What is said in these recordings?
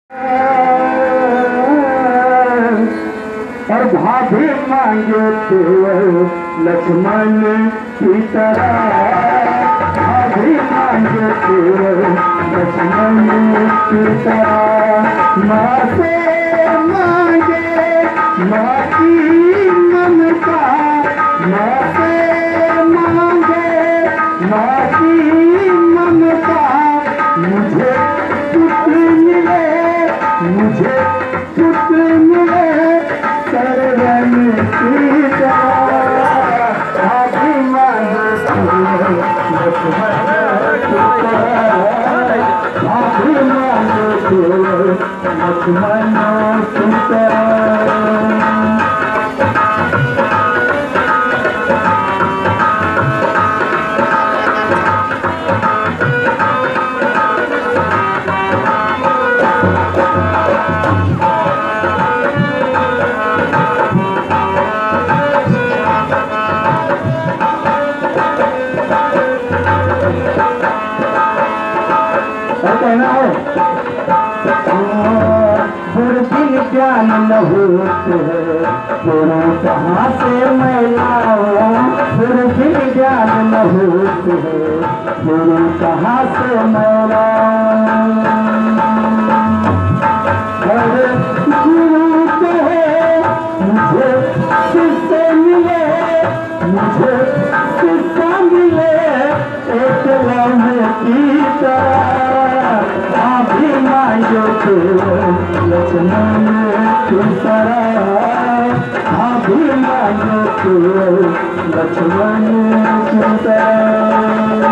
और भाभी मांगे केवल लक्ष्मण की तरह, भाभी मांगे केवल लक्ष्मण की तरह। माँ से मांगे माँ की ममता, माँ से मांगे माँ की ममता। मुझे पुत्र मिले, मुझे पुत्र मिले सरवन की तरह। भाभी मांगे केवल लक्ष्मण की तरह, भाभी मांगे केवल लक्ष्मण की तरह। ज्ञान न होते गुरु कहाँ से मैं लाऊं, फिर ज्ञान न होते गुरु कहाँ से मैं लाऊं। अरे गुरु कहे मुझे शिष्य मिले, मुझे शिष्य मिले एक लम्हे की तरह। भाभी मांगे केवल लक्ष्मण की तरह, भाभी मांगे केवल लक्ष्मण की तरह।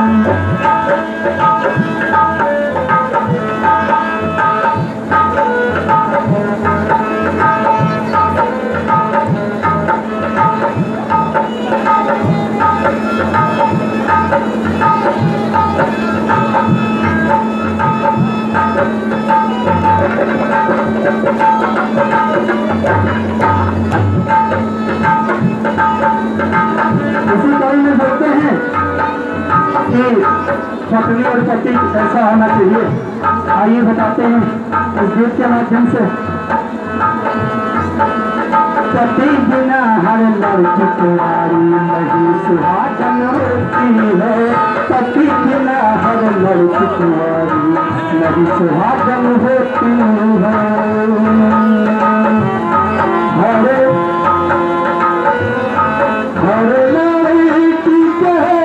इसी कड़ी में देखते हैं कि पत्नी और पति ऐसा होना चाहिए। आइए बताते हैं इस गीत के माध्यम से। पति बिना हर लड़की कुंवारी नहीं सुहागन होती है, पति बिना हर लड़की कुंवारी नहीं सुहागन होती है। हरे हरे लड़की कहे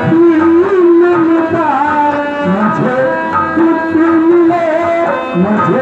मुझे